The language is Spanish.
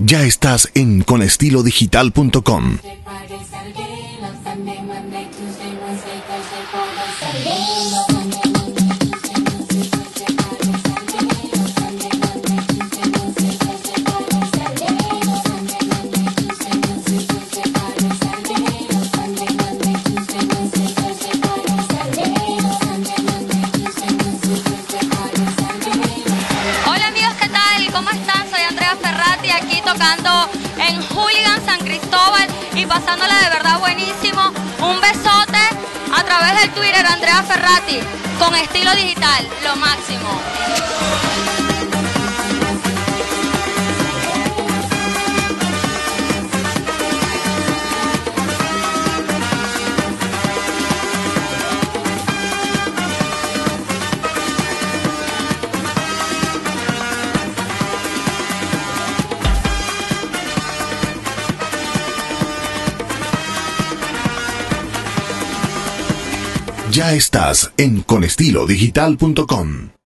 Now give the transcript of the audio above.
Ya estás en conestilodigital.com. Tocando en Hooligan San Cristóbal y pasándola de verdad buenísimo. Un besote a través del Twitter, Andrea Ferrati, con estilo digital, lo máximo. Ya estás en conestilodigital.com.